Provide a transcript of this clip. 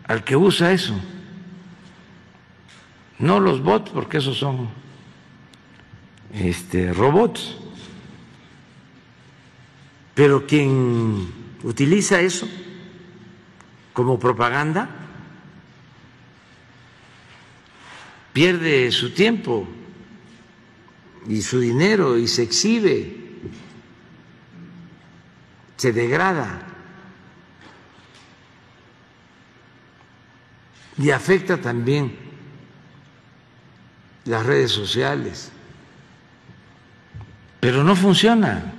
al que usa eso. No los bots, porque esos son robots, pero quien utiliza eso como propaganda pierde su tiempo y su dinero y se exhibe, se degrada y afecta también las redes sociales, pero no funciona.